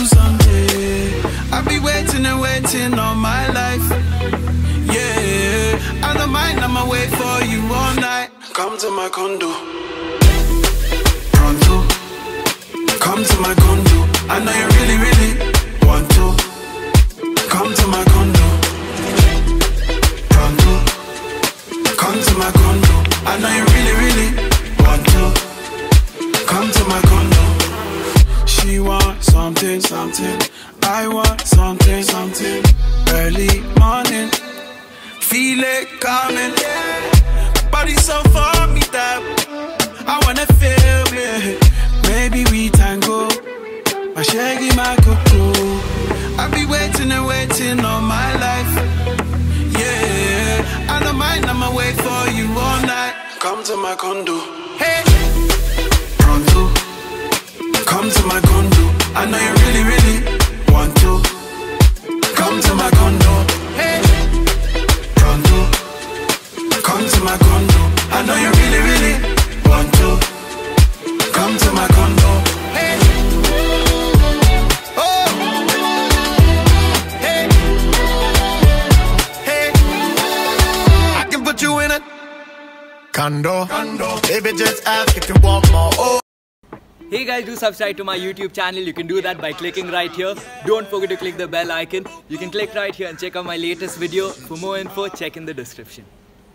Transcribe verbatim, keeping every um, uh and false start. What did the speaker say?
Someday I'll be waiting and waiting all my life. Yeah, I don't mind, I'ma wait for you all night. Come to my condo pronto. Come to my condo. I know you really, really want to. Come to my condo pronto. Come to my condo. I know you really, really want to. Come to my condo. She wants something, something. I want something, something. Early morning, feel it coming. Body so for me that I wanna feel me. Maybe we tango, my shaggy, my cocoa. I'll be waiting and waiting all my life. Yeah, I don't mind, I'ma wait for you all night. Come to my condo. Hey, pronto. Come to my condo. I know you really, really want to. Come to my condo. Hey, pronto. Come to my condo. I know you really, really want to. Come to my condo. Hey, oh, hey, hey. I can put you in a condo. Condo. Baby, just ask if you want more. Oh. Hey guys, do subscribe to my YouTube channel. You can do that by clicking right here. Don't forget to click the bell icon. You can click right here and check out my latest video. For more info, check in the description.